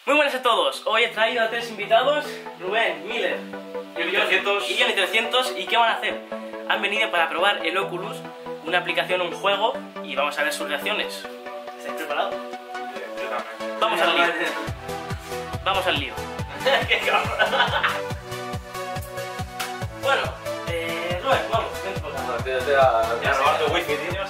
Muy buenas a todos, hoy he traído a tres invitados, Rubén, Miller y Johnny 300. ¿Y qué van a hacer? Han venido para probar el Oculus, una aplicación, un juego, y vamos a ver sus reacciones. ¿Estáis preparados? Yo también. Vamos al lío. Vamos al lío. ¡Qué cabrón! Bueno, Rubén, vamos, vente por acá. Te voy a robar tu wifi, tío.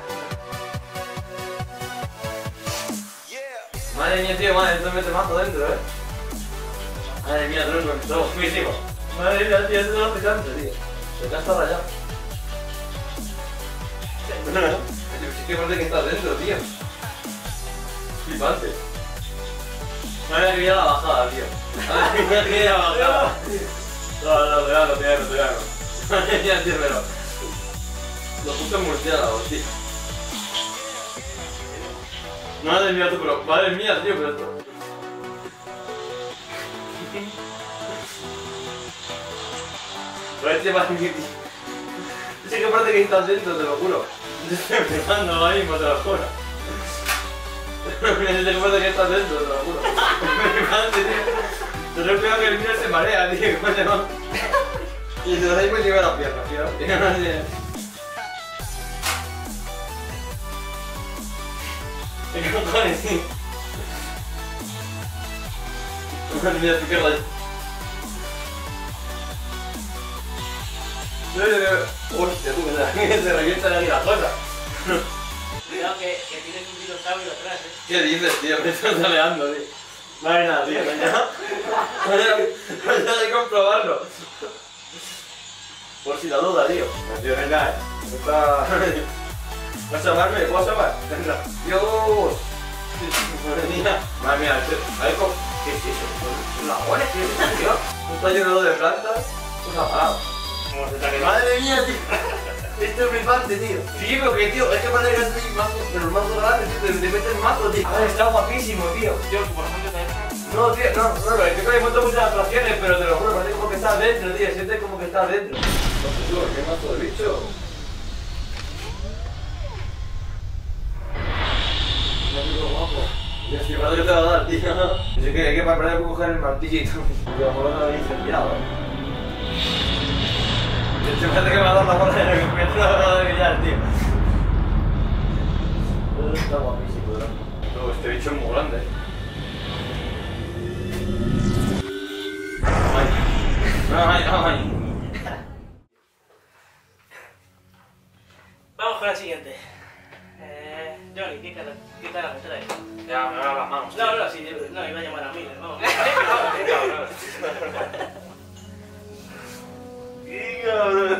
Madre mía, tío, madre, esto mete mazo dentro, Madre mía, tronco, que somos buenísimos. Madre mía, tío, esto no te cansa, tío. Se te ha estado rayado. Sí que parece que estás dentro, tío. Flipante. Madre mía, la bajada, tío. Madre mía, la bajada. No, te gano. Madre mía, tío, pero... Los putos murciélagos, tío. Madre mía, tú, pero... Madre mía, tío, pero esto... Parece más tío. Sí que parece que estás dentro, te lo juro. Estoy empezando ahora mismo, te lo juro. Sí que parece que estás dentro, te lo juro. Flipante, tío. Te lo peor que el mío se marea, tío. ¿Cómo se llama? Y se lo dais por encima de las piernas, tío. ¿Qué cojones, tío? Madre mía, tú qué rayos. Hostia, tú, que se revientan aquí las cosas. Cuidado que tienes un dinosaurio atrás, ¿Qué dices, tío? Me estás aleando, tío. No hay nada, tío. Mañana hay que comprobarlo. Por si la duda, tío. No, tío, venga, Está... ¿Vas a llamarme? ¿Puedo llamar? Venga. Dios. Madre mía. Madre mía, a ver cómo... ¿Qué es eso? ¿Son lagones, tío? Está llenado de plantas. Pues ha parado. ¿Cómo se te ha quedado? Madre mía, tío. Esto es flipante, tío. Sí, pero que, tío, es que parece que estoy mazo, pero el mazo grande, tío, te metes mazo, tío. Ah, está guapísimo, tío. Tío, por ejemplo, te No, tío, no, es que no hay muchas atracciones, pero te lo juro, parece como que estás dentro, tío, sientes como que estás dentro. Tío, qué mazo de bicho. Qué guapo. Dios, qué mazo que te va a dar, tío. Yo que hay que parar para coger el martillo y todo. Tío, por lo habéis incendiado, Se parece que me va a dar la bola de lo que me ha de billar, tío. Está guapísimo, ¿no? Este bicho es muy grande. Ay. Vamos con la siguiente. Johnny, ¿qué cara me traes? Ya, me van las manos. No, sí, no, iba a llamar a Miller, vamos. ¡Qué cabrón!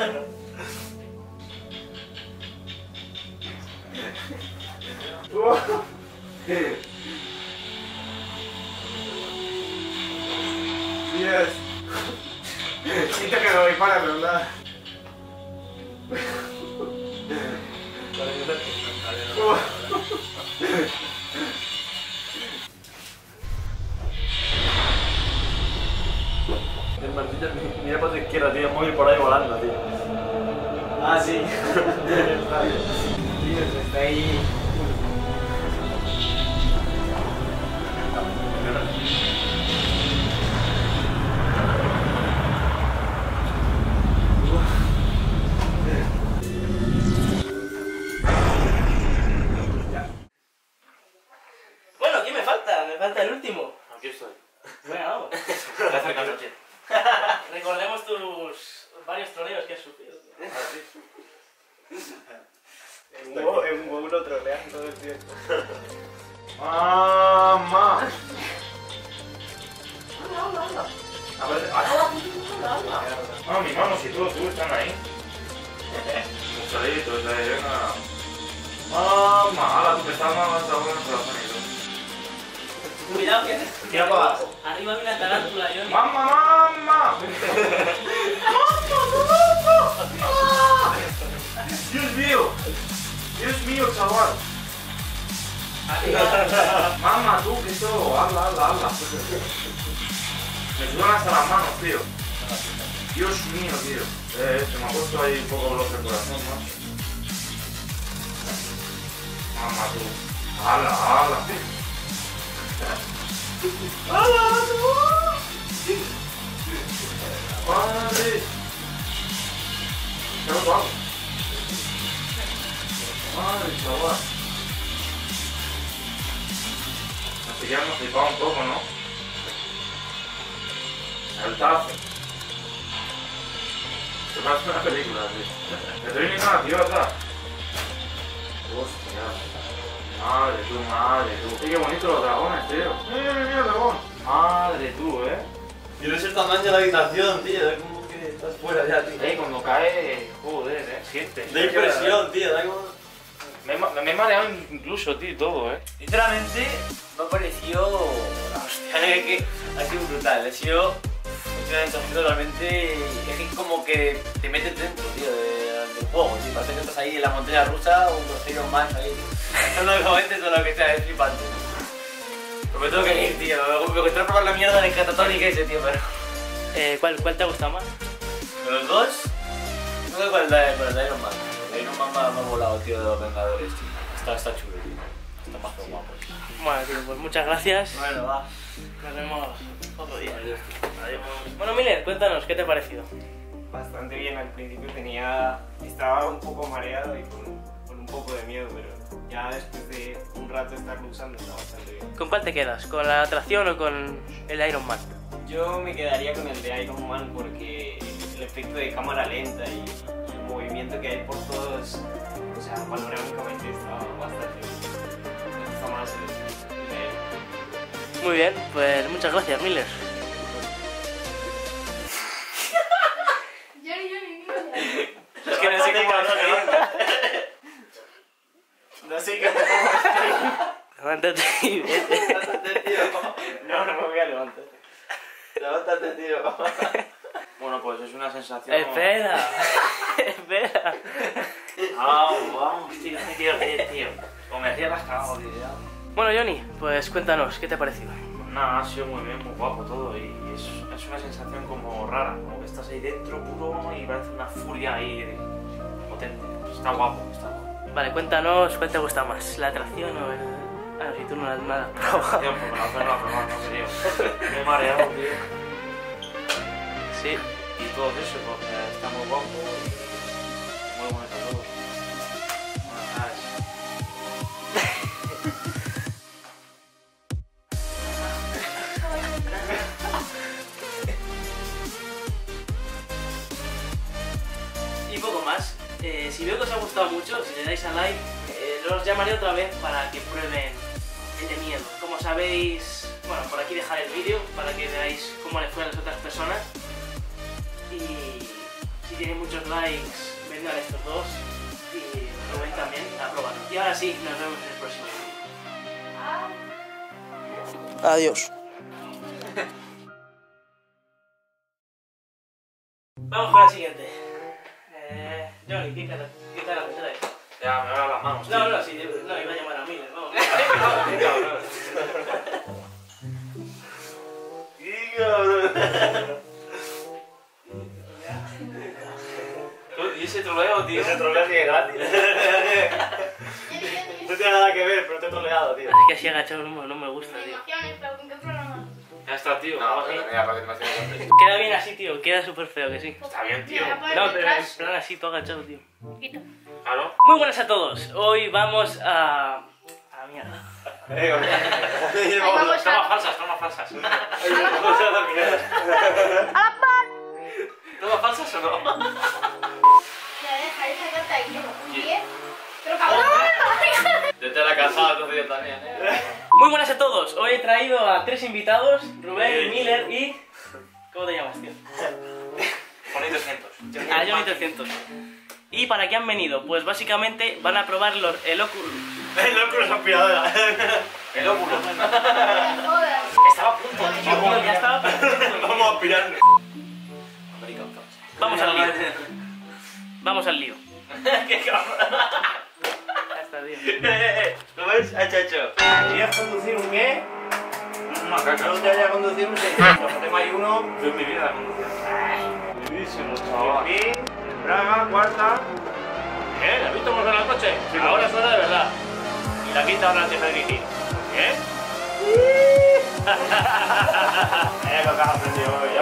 Dios. Siento que me voy para, pero nada. El martillo mira para tu izquierda, tío, el móvil por ahí volando, tío. Ah, sí. Tío, está ahí. Bueno, ¿quién me falta? Me falta el último. Aquí estoy. Bueno, vamos. Te acercas aquí. Recordemos tus varios troleos que has sufrido. En un troleando todo el tiempo. ¡Mamá! Ah, mis manos y todo, tú están ahí. Muchaditos, venga. Mamá, ala, tú que estás más bueno en corazón. Cuidado que... Tira para abajo. Arriba hay una tarántula, Johnny. ¡Mamá! ¡Dios mío, chaval! Mamá, tú, que eso, habla. Me sudan hasta las manos, tío. Dios mío, tío. Se me ha puesto ahí un poco bloque el corazón, macho. Mamá, tú. ¡Hala! ¡Madre! ¡No vamos! ¡Madre, chaval! Así ya hemos flipado un poco, ¿no? El tazo. Se parece una película, tío. Estoy ni nada, tío, ¿verdad? Hostia. Madre tú. Qué bonito los dragones, tío. Mira, dragón. Madre tú, Y no es el tamaño de la habitación, tío. Es como que estás fuera ya, tío. Cuando cae, joder, sientes. Da impresión, tío. Da como... Me he mareado incluso, tío, y todo, Sinceramente, me ha parecido... Hostia, que ha sido brutal. Ha sido una sensación totalmente... Es como que te metes dentro, tío, del juego, tío. Parece que estás ahí en la montaña rusa o unos Iron Man ahí. No comentes todo lo que sea, es flipante. Pero me tengo que ir, tío. Me gustaría probar la mierda de catatónica ese, tío, pero... ¿Cuál te ha gustado más? ¿De los dos? No sé cuál es el de Iron Man. El Iron Man me ha volado, tío, de los Vengadores, tío. Está chulo, tío. Está más que guapo. Bueno, tío, pues muchas gracias. Bueno, va. Nos vemos otro día. Adiós. Bueno, Miller, cuéntanos, ¿qué te ha parecido? Bastante bien, al principio estaba un poco mareado y con un poco de miedo, pero ya después de un rato estarlo usando está bastante bien. ¿Con cuál te quedas? ¿Con la atracción o con el Iron Man? Yo me quedaría con el de Iron Man porque el efecto de cámara lenta y el movimiento que hay por todos, o sea, panorámicamente está bastante bien. Me gusta más el de Iron Man. Muy bien, pues muchas gracias, Miller. Es que no sé cómo no sé qué Levántate y vete. Levántate, tío. No me voy a levantar. Levántate, tío. Bueno, pues es una sensación... Espera. Espera. Vamos, tío, me quiero ir, tío. O me hacía las cagadas, tío. Bueno, Johnny, pues cuéntanos, ¿qué te ha parecido? Pues nada, ha sido muy bien, muy guapo todo y es una sensación como rara, como que estás ahí dentro puro y parece una furia ahí potente. Está guapo, está guapo. Vale, cuéntanos, ¿cuál te gusta más? ¿La atracción o el...? Ah, si tú no la has probado. Tío, porque la otra no la probado, no creo. Me he mareado, tío. Sí. Y todo eso, porque está muy guapo y muy bonito todo. Bueno, ¿sabes? Y poco más. Si veo que os ha gustado mucho, si le dais a like, os llamaré otra vez para que prueben el de miedo. Como sabéis, bueno, por aquí dejaré el vídeo para que veáis cómo le fue a las otras personas. Y si tienen muchos likes, vengan estos dos y Rubén también a probarlo. Y ahora sí, nos vemos en el próximo vídeo. Adiós. Vamos con la siguiente. Johnny, quítala la pantalla. Ya, me va las manos, tío. No, sí, no, iba a llamar a Miller, vamos. Qué cabrón. ¡Qué cabrón! ¿Y ese troleo, tío? Ese troleo sigue gratis. No tiene nada que ver, pero te he troleado, tío. Es que así agachado no me gusta, tío. Ya está, tío. No, vamos pero aquí. mira, para que me haces Queda bien así, tío, queda súper feo, que sí. Está bien, tío. No, pero en plan así, todo agachado, tío. Claro. Muy buenas a todos. Hoy vamos a la mierda. Tomas falsas, tomas falsas. ¿Tomas falsas o no? Yo te la he casado, entonces yo también, Muy buenas a todos. Hoy he traído a 3 invitados, Rubén, Miller y... ¿Cómo te llamas, tío? Ponéis 200. A Johnny 300. ¿Y para qué han venido? Pues básicamente van a probar el Oculus. El Oculus aspiradora. El óculo. Estaba a punto, tío. Ya estaba a punto. Vamos a aspirar. Vamos al lío. Vamos al lío. ¡Qué cabrón! Ya está, tío. ¿Lo ves? Chacho. ¿Querías conducir un qué? Una caca. No te vaya a conducir un 600. Tengo ahí uno. Yo en mi vida la conducción. Vivísimo, chaval. En Braga, cuarta. ¿Qué? ¿Has visto cómo suena el coche? Sí, Ahora suena de verdad. Y la quinta ahora empieza a dirigir. ¿Qué? Es lo que has aprendido hoy.